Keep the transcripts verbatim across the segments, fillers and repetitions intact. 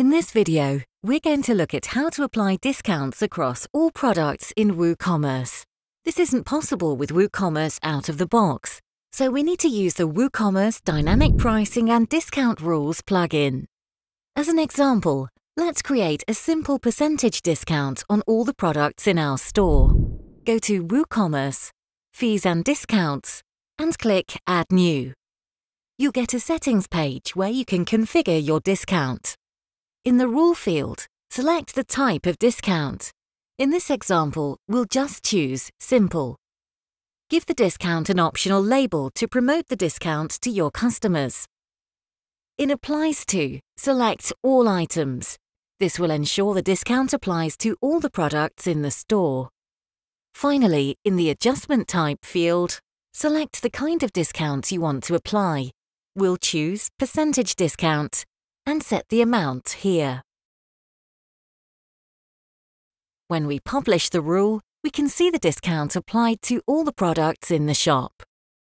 In this video, we're going to look at how to apply discounts across all products in WooCommerce. This isn't possible with WooCommerce out of the box, so we need to use the WooCommerce Dynamic Pricing and Discount Rules plugin. As an example, let's create a simple percentage discount on all the products in our store. Go to WooCommerce, Fees and Discounts, and click Add New. You'll get a settings page where you can configure your discount. In the Rule field, select the type of discount. In this example, we'll just choose Simple. Give the discount an optional label to promote the discount to your customers. In Applies To, select All Items. This will ensure the discount applies to all the products in the store. Finally, in the Adjustment Type field, select the kind of discount you want to apply. We'll choose Percentage Discount and set the amount here. When we publish the rule, we can see the discount applied to all the products in the shop.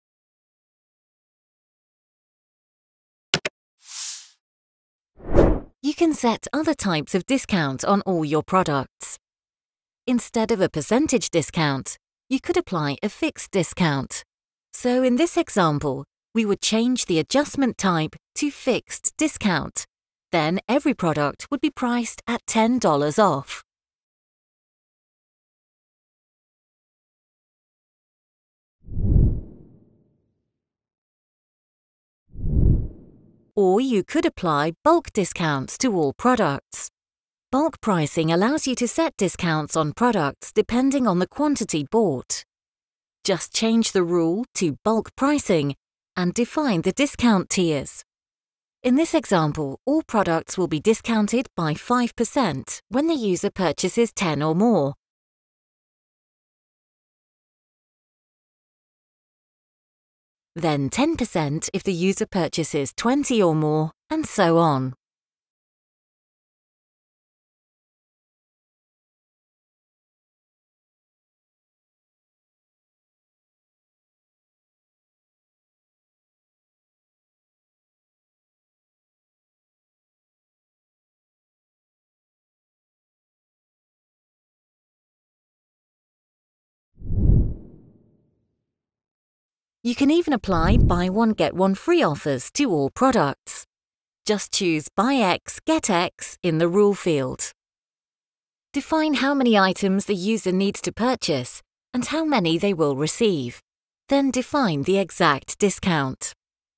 You can set other types of discount on all your products. Instead of a percentage discount, you could apply a fixed discount. So in this example, we would change the adjustment type to Fixed Discount. Then every product would be priced at ten dollars off. Or you could apply bulk discounts to all products. Bulk pricing allows you to set discounts on products depending on the quantity bought. Just change the rule to bulk pricing and define the discount tiers. In this example, all products will be discounted by five percent when the user purchases ten or more. Then ten percent if the user purchases twenty or more, and so on. You can even apply buy one get one free offers to all products. Just choose Buy X, Get X in the Rule field. Define how many items the user needs to purchase and how many they will receive. Then define the exact discount.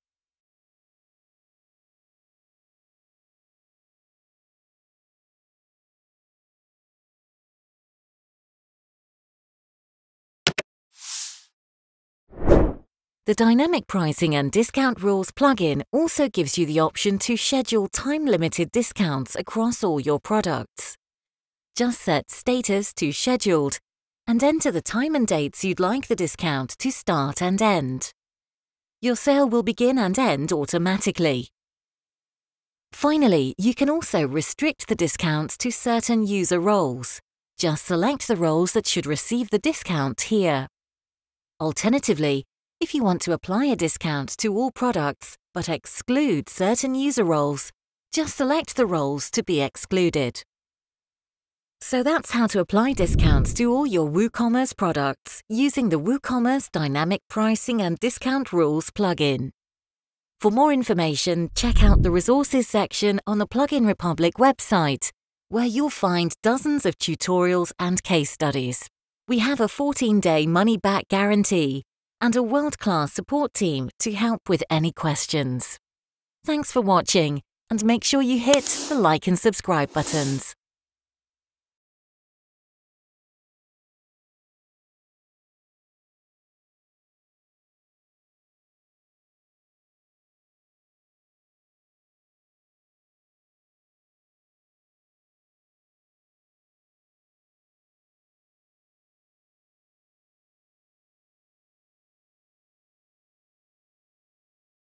The Dynamic Pricing and Discount Rules plugin also gives you the option to schedule time-limited discounts across all your products. Just set Status to Scheduled and enter the time and dates you'd like the discount to start and end. Your sale will begin and end automatically. Finally, you can also restrict the discounts to certain user roles. Just select the roles that should receive the discount here. Alternatively, if you want to apply a discount to all products but exclude certain user roles, just select the roles to be excluded. So that's how to apply discounts to all your WooCommerce products using the WooCommerce Dynamic Pricing and Discount Rules plugin. For more information, check out the Resources section on the Plugin Republic website, where you'll find dozens of tutorials and case studies. We have a fourteen day money-back guarantee and a world-class support team to help with any questions. Thanks for watching, and make sure you hit the like and subscribe buttons.